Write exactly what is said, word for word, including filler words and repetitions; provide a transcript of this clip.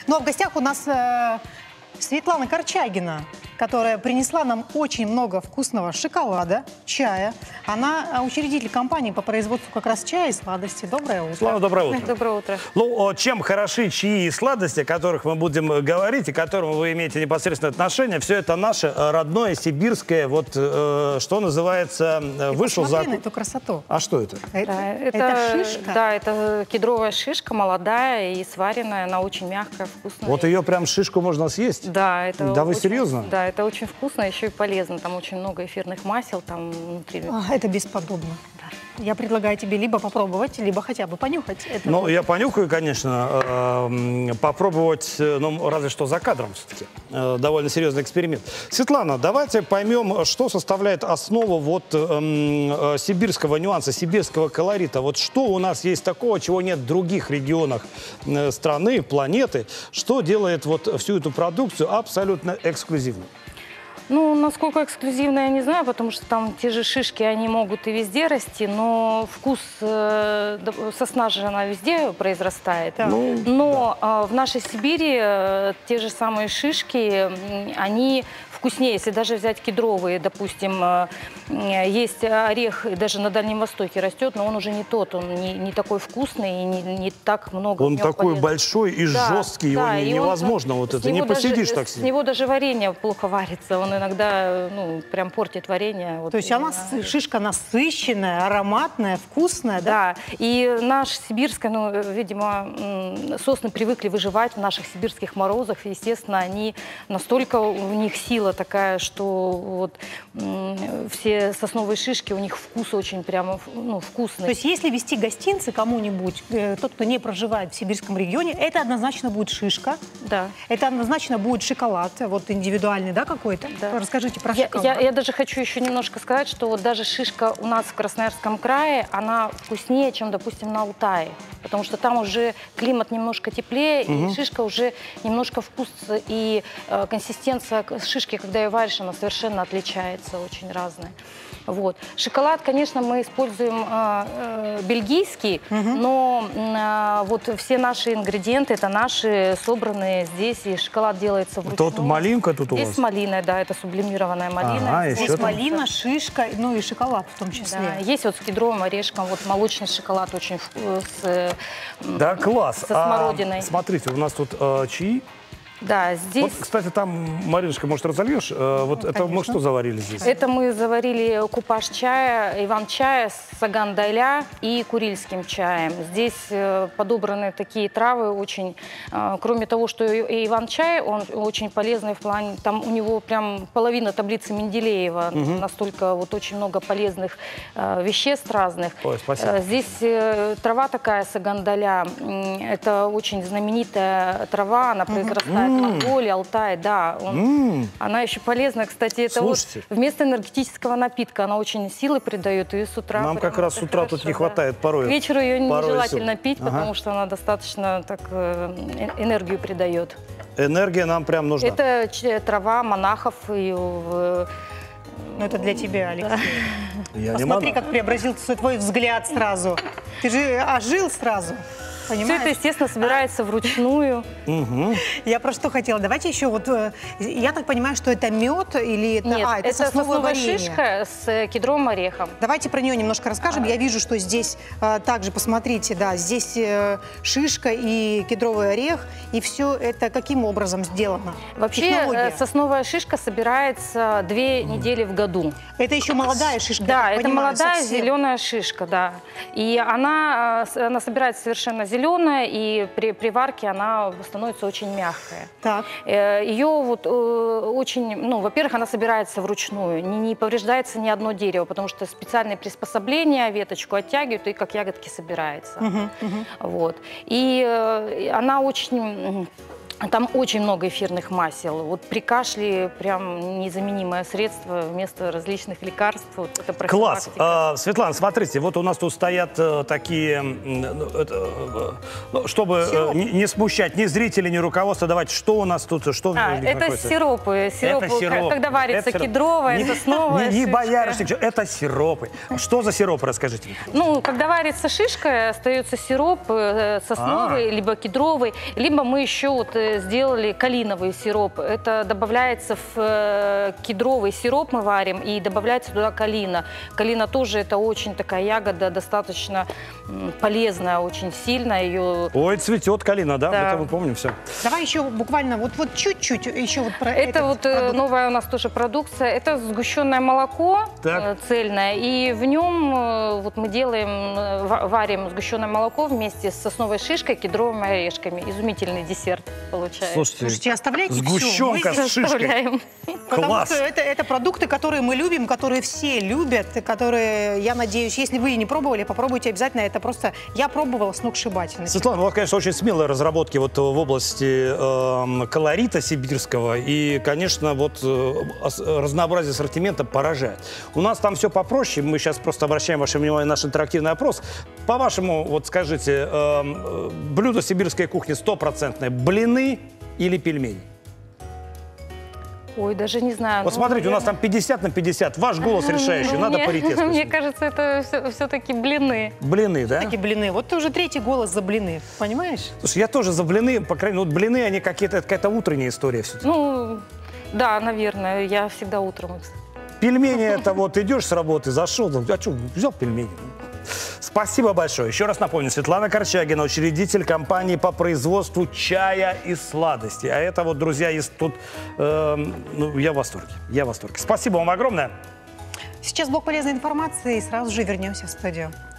Ну, а в гостях у нас э, Светлана Корчагина, которая принесла нам очень много вкусного шоколада, чая. Она учредитель компании по производству как раз чая и сладостей. Доброе утро. Слава, доброе утро. Доброе утро. Ну, чем хороши чаи и сладости, о которых мы будем говорить, и к которым вы имеете непосредственное отношение, все это наше родное, сибирское, вот, э, что называется, Ты вышел за... на эту красоту. А что это? Это, Да, это, это шишка? Да, это кедровая шишка, молодая и сваренная, она очень мягкая, вкусная. Вот ее прям шишку можно съесть? Да, это Да вы очень, серьезно? Да, это очень вкусно, еще и полезно. Там очень много эфирных масел там внутри. А, это бесподобно. Да. Я предлагаю тебе либо попробовать, либо хотя бы понюхать. Это Ну, вот. я понюхаю, конечно, э, попробовать, ну, разве что за кадром все-таки. Э, довольно серьезный эксперимент. Светлана, давайте поймем, что составляет основу вот э, э, сибирского нюанса, сибирского колорита. Вот что у нас есть такого, чего нет в других регионах э, страны, планеты, что делает вот всю эту продукцию абсолютно эксклюзивной? Ну, насколько эксклюзивно, я не знаю, потому что там те же шишки, они могут и везде расти, но вкус э, сосна же, она везде произрастает. Да. Ну, но да. э, в нашей Сибири э, те же самые шишки, э, они вкуснее. Если даже взять кедровые, допустим, э, есть орех, даже на Дальнем Востоке растет, но он уже не тот, он не, не такой вкусный и не, не так много. Он такой полезного. большой и да, жесткий, да, его и невозможно он, вот это, не даже, посидишь так с с ним. него даже варенье плохо варится, он иногда, ну, прям портит варенье. Вот То есть именно. она шишка насыщенная, ароматная, вкусная, да? Да, и наш сибирская, ну, видимо, сосны привыкли выживать в наших сибирских морозах, естественно, они настолько, у них сила такая, что вот все сосновые шишки, у них вкус очень прямо, ну, вкусный. То есть если вести гостинцы кому-нибудь, э, тот, кто не проживает в сибирском регионе, это однозначно будет шишка, Да. это однозначно будет шоколад, вот индивидуальный, да, какой-то? Да. Расскажите про Я, шоколад. я, я даже хочу еще немножко сказать, что вот даже шишка у нас в Красноярском крае, она вкуснее, чем, допустим, на Алтае. Потому что там уже климат немножко теплее, угу. и шишка уже немножко вкус и э, консистенция шишки, когда ее варишь, она совершенно отличается, очень разная. Вот. Шоколад, конечно, мы используем э, э, бельгийский, угу. но э, вот все наши ингредиенты, это наши, собранные здесь, и шоколад делается вручную. Тут малинка тут у вас? Здесь малина, да, это сублимированная малина. Ага, Здесь малина, шишка, ну и шоколад в том числе. Да, есть вот с кедровым орешком, вот молочный шоколад очень вкус, с, да, класс. со смородиной. А, смотрите, у нас тут э, чаи. Да, здесь... Вот, кстати, там, Мариночка, может, разольешь? Э, вот ну, это мы что заварили здесь? Это мы заварили купаж чая, иван-чая с саган-дайля и курильским чаем. Здесь э, подобраны такие травы очень... Э, кроме того, что и иван-чай, он очень полезный в плане... Там у него прям половина таблицы Менделеева. Угу. Настолько вот очень много полезных э, веществ разных. Ой, спасибо. Э, здесь э, трава такая саган-дайля. Э, это очень знаменитая трава, она произрастает в Монголии, Алтае, да. Он, mm. Она еще полезна, кстати, это Слушайте. вот вместо энергетического напитка, она очень силы придает, и с утра... Нам как раз с утра хорошо, тут не да. хватает порой. К вечеру ее порой нежелательно сил. пить, ага. потому что она достаточно так энергию придает. Энергия нам прям нужна. Это трава монахов и... Ну, это для тебя, Алексей. Да. Я Посмотри, не как преобразился твой взгляд сразу. Ты же ожил сразу. Понимаешь? Все это, естественно, собирается вручную. Угу. Я про что хотела. Давайте еще вот... Я так понимаю, что это мед или... Это, Нет, а, это, это сосновое сосновая варенье. шишка с кедровым орехом. Давайте про нее немножко расскажем. Я вижу, что здесь а, также, посмотрите, да, здесь э, шишка и кедровый орех. И все это каким образом сделано? Вообще Технология. сосновая шишка собирается две недели в году. Это еще молодая шишка. Да, я это понимаю, молодая совсем. зеленая шишка, да. И она, она собирается совершенно зеленая, и при, при варке она становится очень мягкая. Так. Ее вот очень, ну, во-первых, она собирается вручную, не, не повреждается ни одно дерево, потому что специальные приспособления веточку оттягивают, и как ягодки собирается. Угу, угу. Вот. И она очень... Там очень много эфирных масел. Вот при кашле прям незаменимое средство вместо различных лекарств. Вот это класс. А, Светлана, смотрите, вот у нас тут стоят а, такие, ну, это, ну, чтобы а, не, не смущать ни зрителей, ни руководства, давайте, что у нас тут, что а, это сиропы. Сиропы, это сиропы. Когда варится это кедровая, не, сосновая не, не шишка. боярышник, это сиропы. Что за сиропы, расскажите мне. Ну, когда варится шишка, остается сироп сосновый, а. либо кедровый, либо мы еще вот мы сделали калиновый сироп. Это добавляется в э, кедровый сироп мы варим, и добавляется туда калина. Калина тоже это очень такая ягода, достаточно м, полезная, очень сильная. Ее... Ой, цветет калина, да? Да. Это мы помним все. Давай еще буквально вот, вот чуть-чуть еще вот про Это этот вот э, продукт. новая у нас тоже продукция. Это сгущенное молоко Так. э, цельное, и в нем э, вот мы делаем, э, ва- варим сгущенное молоко вместе с сосновой шишкой, кедровыми орешками. Изумительный десерт получается. Слушайте, Слушайте, оставляйте сгущенка всё. с шишкой. Оставляем. Потому Класс. что это, это продукты, которые мы любим, которые все любят, которые, я надеюсь, если вы не пробовали, попробуйте обязательно. Это просто, я пробовала сногсшибательно. Светлана, у вас, конечно, очень смелые разработки вот в области э, колорита сибирского. И, конечно, вот э, ос- разнообразие ассортимента поражает. У нас там все попроще. Мы сейчас просто обращаем ваше внимание на наш интерактивный опрос. По-вашему, вот скажите, э, э, блюдо сибирской кухни стопроцентное. Блины или пельмени? Ой, даже не знаю. Вот ну, смотрите, у нас там наверное. пятьдесят на пятьдесят. Ваш голос решающий. Надо Мне- паритет. Мне спустить. кажется, это все-таки блины. Блины, да? Такие блины. Вот ты уже третий голос за блины, понимаешь? Слушай, я тоже за блины, по крайней мере, вот блины, они какие-то, какая-то утренняя история все-таки. Ну, да, наверное, я всегда утром их. Пельмени это вот идешь с работы, зашел, а что, взял пельмени. Спасибо большое. Еще раз напомню, Светлана Корчагина, учредитель компании по производству чая и сладостей. А это вот, друзья, есть тут, э, ну, я в восторге, я в восторге. Спасибо вам огромное. Сейчас блок полезной информации, и сразу же вернемся в студию.